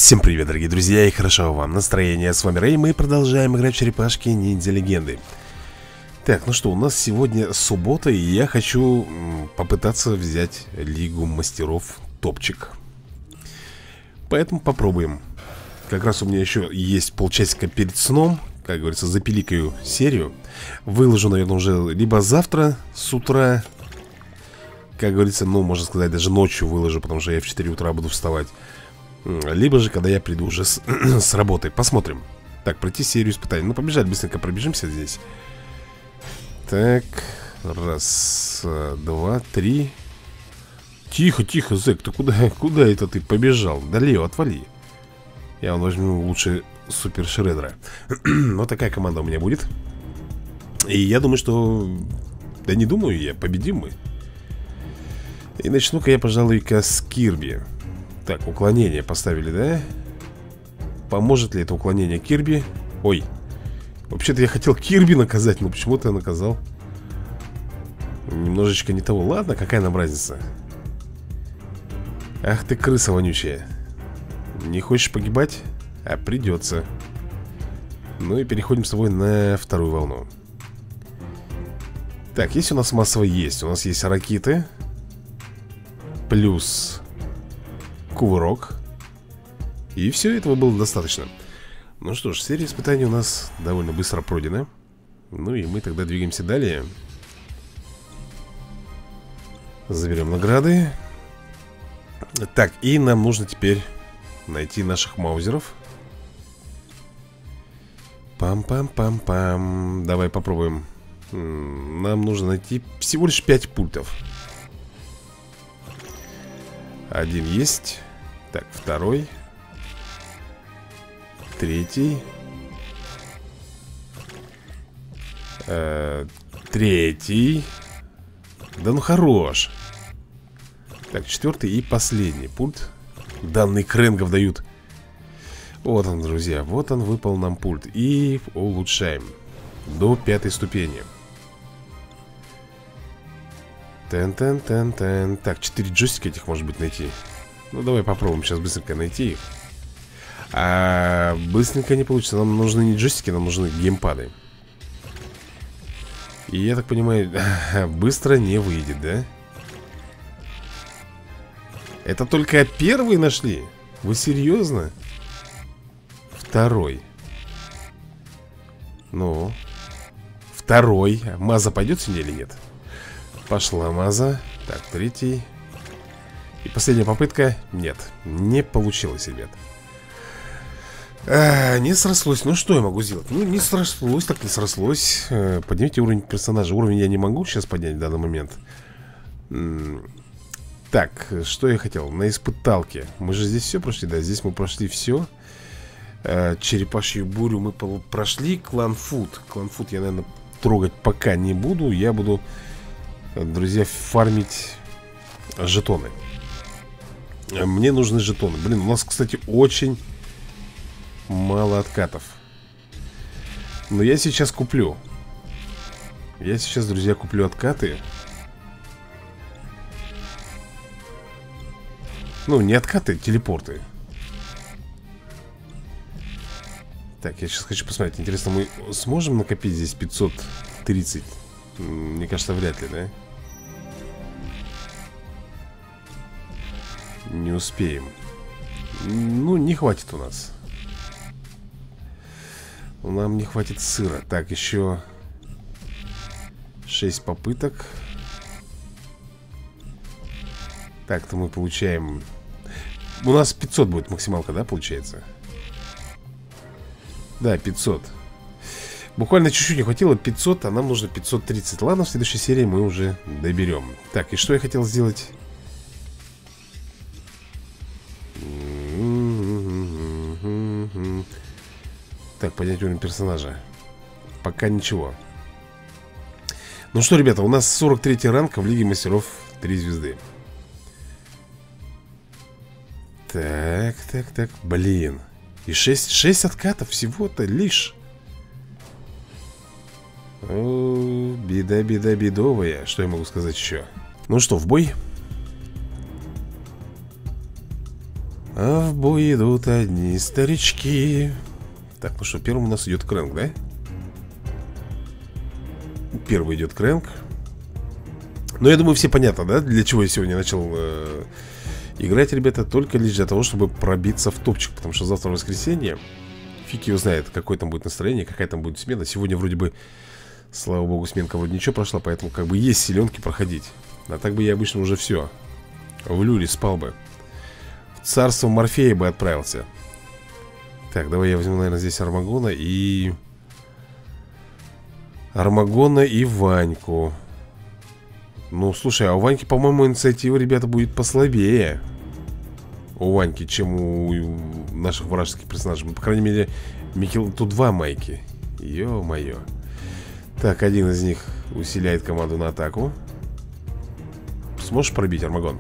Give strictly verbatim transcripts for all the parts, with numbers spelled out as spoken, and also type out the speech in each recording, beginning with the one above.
Всем привет, дорогие друзья, и хорошо вам настроение. С вами Рэй, мы продолжаем играть в черепашки ниндзя легенды. Так, ну что, у нас сегодня суббота, и я хочу попытаться взять Лигу мастеров топчик. Поэтому попробуем. Как раз у меня еще есть полчасика перед сном. Как говорится, запиликаю серию. Выложу, наверное, уже либо завтра с утра. Как говорится, ну, можно сказать, даже ночью выложу, потому что я в четыре утра буду вставать. Либо же, когда я приду уже с, с работы. Посмотрим. Так, пройти серию испытаний. Ну, побежали, быстренько пробежимся здесь. Так, раз, два, три. Тихо, тихо, зэк, ты куда, куда это ты побежал? Да, Лео, отвали. Я вон возьму лучше супер шредера. Вот такая команда у меня будет. И я думаю, что... Да не думаю я, победим мы. И начну-ка я, пожалуй-ка, с Кирби. Так, уклонение поставили, да? Поможет ли это уклонение Кирби? Ой, вообще-то я хотел Кирби наказать, но почему-то я наказал немножечко не того. Ладно, какая нам разница? Ах ты, крыса вонючая. Не хочешь погибать? А придется. Ну и переходим с тобой на вторую волну. Так, есть у нас массово есть. У нас есть ракеты. Плюс кувырок. И все этого было достаточно. Ну что ж, серия испытаний у нас довольно быстро пройдена. Ну и мы тогда двигаемся далее. Заберем награды. Так, и нам нужно теперь найти наших маузеров. Пам-пам-пам-пам. Давай попробуем. Нам нужно найти всего лишь пять пультов. Один есть. Так, второй. Третий. э, Третий. Да ну хорош. Так, четвертый и последний пульт. Данные крэнгов дают. Вот он, друзья. Вот он, выпал нам пульт. И улучшаем до пятой ступени. Тен-тен-тен-тен. Так, четыре джойстика этих может быть найти. Ну, давай попробуем сейчас быстренько найти их. А быстренько не получится. Нам нужны не джойстики, нам нужны геймпады. И я так понимаю, быстро не выйдет, да? Это только первый нашли? Вы серьезно? Второй. Ну. Второй. Маза пойдет сегодня или нет? Пошла Маза. Так, третий. И последняя попытка. Нет, не получилось, ребят. а, Не срослось. Ну что я могу сделать? Ну не срослось, так не срослось. а, Поднимите уровень персонажа. Уровень я не могу сейчас поднять в данный момент. М-м Так, что я хотел? На испыталке. Мы же здесь все прошли, да? Здесь мы прошли все. а, Черепашью бурю мы прошли. Клан Фуд. Клан Фуд я, наверное, трогать пока не буду. Я буду, друзья, фармить жетоны. Мне нужны жетоны. Блин, у нас, кстати, очень мало откатов. Но я сейчас куплю. Я сейчас, друзья, куплю откаты. Ну, не откаты, телепорты. Так, я сейчас хочу посмотреть. Интересно, мы сможем накопить здесь пятьсот тридцать? Мне кажется, вряд ли, да? Не успеем. Ну, не хватит у нас. Нам не хватит сыра. Так, еще шесть попыток. Так-то мы получаем... У нас пятьсот будет максималка, да, получается? Да, пятьсот. Буквально чуть-чуть не хватило, пятьсот, а нам нужно пятьсот тридцать. Ладно, в следующей серии мы уже доберем. Так, и что я хотел сделать? Так, поднять уровень персонажа. Пока ничего. Ну что, ребята, у нас сорок третий ранг в Лиге мастеров три звезды. Так, так, так, блин. И шесть, шесть откатов всего-то лишь. О, беда, беда, бедовая. Что я могу сказать еще? Ну что, в бой? А в бой идут одни старички. Так, ну что, первым у нас идет Крэнк, да? Первый идет Крэнк. Но я думаю, все понятно, да? Для чего я сегодня начал э, играть, ребята. Только лишь для того, чтобы пробиться в топчик. Потому что завтра воскресенье. Фиг его знает, какое там будет настроение, какая там будет смена. Сегодня вроде бы, слава богу, сменка вроде ничего прошла. Поэтому как бы есть силенки проходить. А так бы я обычно уже все в люле спал бы. В царство Морфея бы отправился. Так, давай я возьму, наверное, здесь Армагона и... Армагона и Ваньку. Ну, слушай, а у Ваньки, по-моему, инициатива, ребята, будет послабее. У Ваньки, чем у наших вражеских персонажей. По крайней мере, Микел... Тут два майки. Ё-моё. Так, один из них усиляет команду на атаку. Сможешь пробить, Армагон?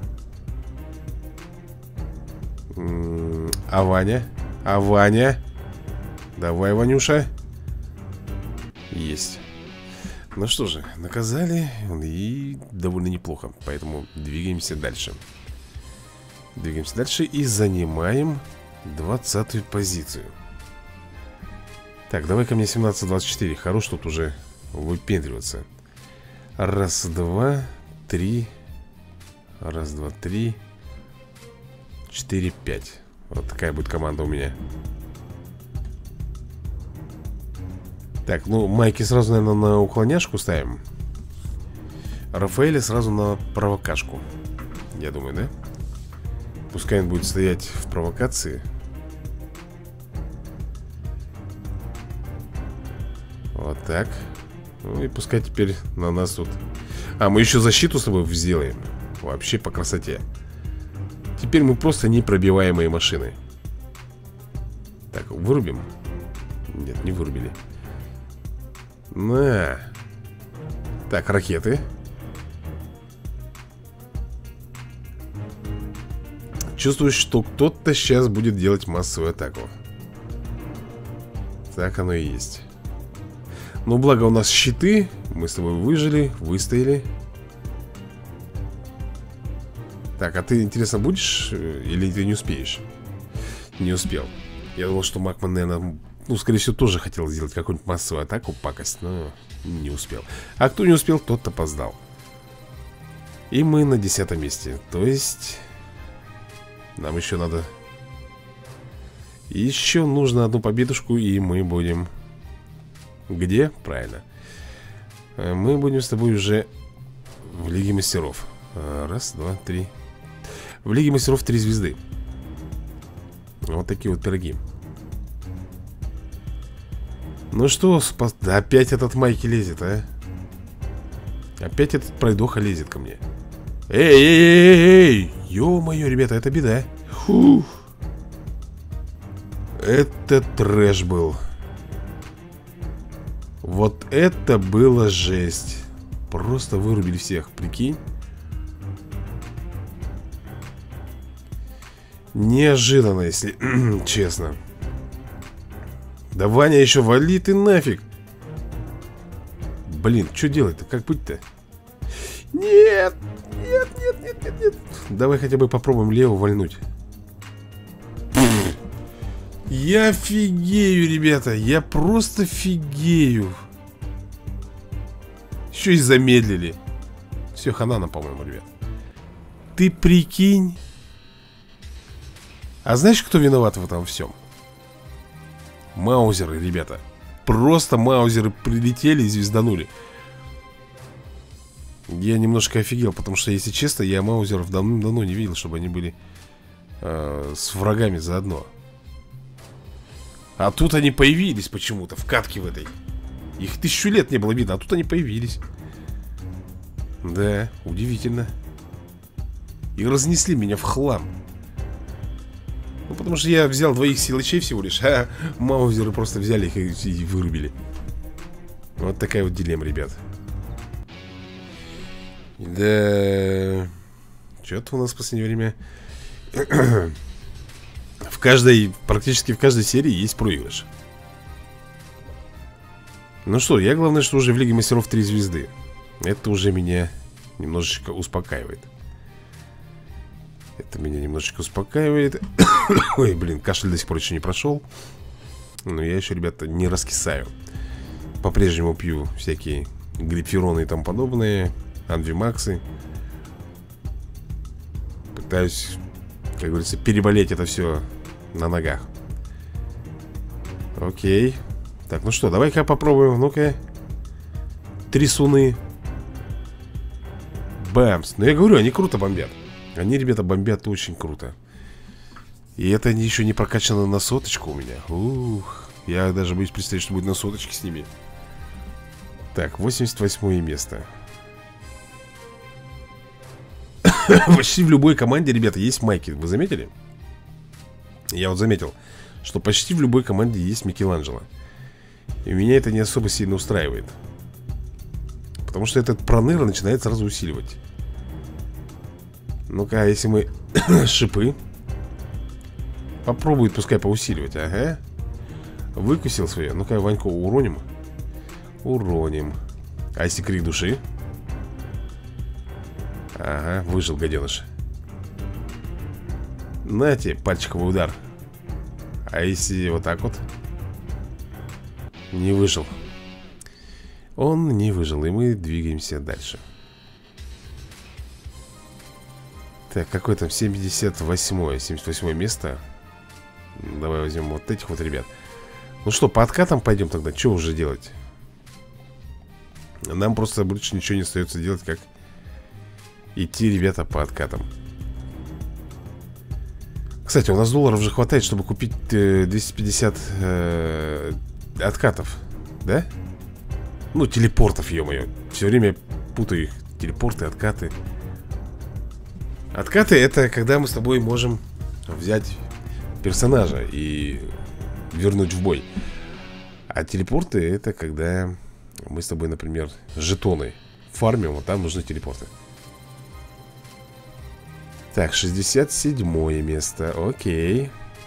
А Ваня? А Ваня? Давай, Ванюша. Есть. Ну что же, наказали. И довольно неплохо. Поэтому двигаемся дальше. Двигаемся дальше и занимаем двадцатую позицию. Так, давай ко мне семнадцать двадцать четыре. Хорош тут уже выпендриваться. Раз, два, три. Раз, два, три. Четыре, пять. Вот такая будет команда у меня. Так, ну, Майки сразу, наверное, на уклоняшку ставим. Рафаэля сразу на провокашку. Я думаю, да? Пускай он будет стоять в провокации. Вот так. Ну и пускай теперь на нас тут... А, мы еще защиту с тобой сделаем. Вообще по красоте. Теперь мы просто непробиваемые машины. Так, вырубим? Нет, не вырубили. На. Так, ракеты. Чувствую, что кто-то сейчас будет делать массовую атаку. Так оно и есть. Но благо у нас щиты. Мы с тобой выжили, выстояли. Так, а ты, интересно, будешь или ты не успеешь? Не успел. Я думал, что Макман, наверное, ну, скорее всего, тоже хотел сделать какую-нибудь массовую атаку, пакость, но не успел. А кто не успел, тот опоздал. И мы на десятом месте. То есть нам еще надо... Еще нужно одну победушку, и мы будем... Где? Правильно. Мы будем с тобой уже в Лиге Мастеров. Раз, два, три. В Лиге Мастеров три звезды. Вот такие вот пироги. Ну что, спас... да опять этот Майки лезет, а? Опять этот пройдоха лезет ко мне. Эй-эй-эй-эй! Ё-моё, ребята, это беда. Фух. Это трэш был. Вот это было жесть. Просто вырубили всех, прикинь. Неожиданно, если честно. Да Ваня еще вали ты нафиг. Блин, что делать-то? Как быть-то? Нет, нет, нет, нет, нет, нет. Давай хотя бы попробуем лево вальнуть. Я офигею, ребята. Я просто офигею. Еще и замедлили. Все, хана нам, по-моему, ребят. Ты прикинь. А знаешь, кто виноват в этом всем? Маузеры, ребята. Просто маузеры прилетели и звезданули. Я немножко офигел, потому что, если честно, я маузеров давно не видел, чтобы они были э, с врагами заодно. А тут они появились почему-то в катке в этой. Их тысячу лет не было видно, а тут они появились. Да, удивительно. И разнесли меня в хлам. Ну, потому что я взял двоих силачей всего лишь, а маузеры просто взяли их и, и вырубили. Вот такая вот дилемма, ребят. Да... Что-то у нас в последнее время... В каждой, практически в каждой серии есть проигрыш. Ну что, я главное, что уже в Лиге Мастеров три звезды. Это уже меня немножечко успокаивает. Это меня немножечко успокаивает. Ой, блин, кашель до сих пор еще не прошел. Но я еще, ребята, не раскисаю. По-прежнему пью всякие глипфероны и тому подобные, анвимаксы. Пытаюсь, как говорится, переболеть это все на ногах. Окей. Так, ну что, давай-ка попробуем. Ну-ка. Трясуны. Бамс. Ну я говорю, они круто бомбят. Они, ребята, бомбят очень круто. И это еще не прокачано на соточку у меня. Ух. Я даже боюсь представить, что будет на соточке с ними. Так, восемьдесят восьмое место. Почти в любой команде, ребята, есть майки. Вы заметили? Я вот заметил, что почти в любой команде есть Микеланджело. И меня это не особо сильно устраивает. Потому что этот проныра начинает сразу усиливать. Ну-ка, а если мы шипы? Попробует, пускай поусиливать. Ага. Выкусил свое. Ну-ка, Ваньку уроним. Уроним. А если крик души? Ага, выжил гаденыш. Нате, пальчиковый удар. А если вот так вот? Не выжил. Он не выжил, и мы двигаемся дальше. Так, какое там семьдесят восьмое семьдесят восьмое место. Давай возьмем вот этих вот ребят. Ну что, по откатам пойдем тогда. Что уже делать? Нам просто больше ничего не остается делать, как идти, ребята, по откатам. Кстати, у нас долларов же хватает, чтобы купить э, двести пятьдесят э, откатов. Да? Ну, телепортов, ё-моё. Все время путаю их. Телепорты, откаты. Откаты — это когда мы с тобой можем взять персонажа и вернуть в бой. А телепорты — это когда мы с тобой, например, жетоны фармим, вот там нужны телепорты. Так, шестьдесят седьмое место. Окей.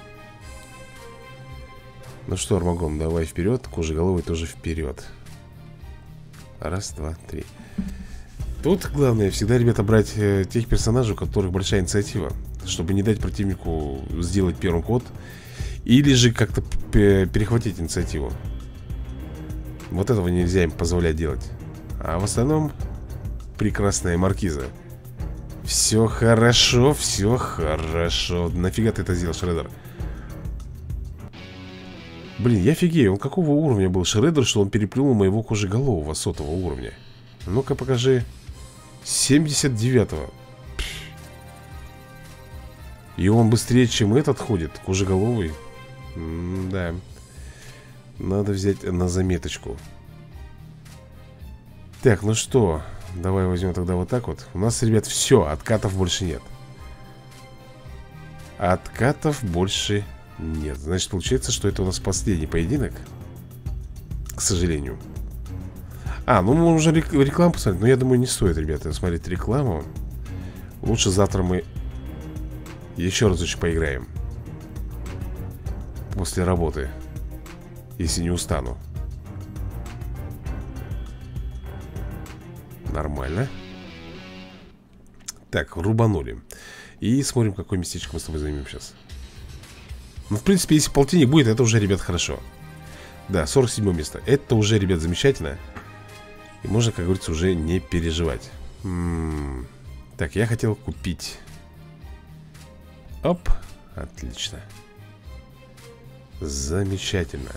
Ну что, Армагон, давай вперед. Кожеголовый тоже вперед. Раз, два, три. Тут главное всегда, ребята, брать э, тех персонажей, у которых большая инициатива, чтобы не дать противнику сделать первый ход. Или же как-то перехватить инициативу. Вот этого нельзя им позволять делать. А в остальном прекрасная маркиза. Все хорошо, все хорошо. Нафига ты это сделал, Шреддер? Блин, я офигею, он какого уровня был Шреддер, что он переплюнул моего кожеголового сотого уровня? Ну-ка покажи. семьдесят девятого. И он быстрее, чем этот ходит, кожеголовый. М-да. Надо взять на заметочку. Так, ну что, давай возьмем тогда вот так вот. У нас, ребят, все, откатов больше нет. Откатов больше нет. Значит, получается, что это у нас последний поединок. К сожалению. А, ну мы уже рек рекламу посмотреть. Но я думаю, не стоит, ребята, смотреть рекламу. Лучше завтра мы еще разочек поиграем. После работы. Если не устану. Нормально. Так, рубанули. И смотрим, какое местечко мы с тобой займем сейчас. Ну, в принципе, если полтинник будет, это уже, ребят, хорошо. Да, сорок седьмое место. Это уже, ребят, замечательно. И можно, как говорится, уже не переживать. М-м-м. Так, я хотел купить. Оп, отлично. Замечательно.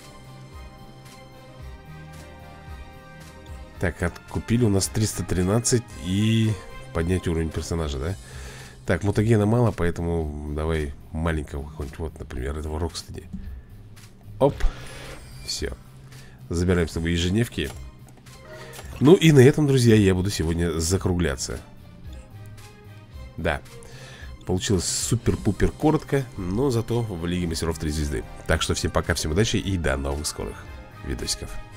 Так, откупили у нас триста тринадцать и поднять уровень персонажа, да? Так, мутагена мало, поэтому давай маленького какого-нибудь, вот, например, этого Рокстеди. Оп, все. Забираем с тобой ежедневки. Ну и на этом, друзья, я буду сегодня закругляться. Да, получилось супер-пупер коротко, но зато в Лиге Мастеров три звезды. Так что всем пока, всем удачи и до новых скорых видосиков.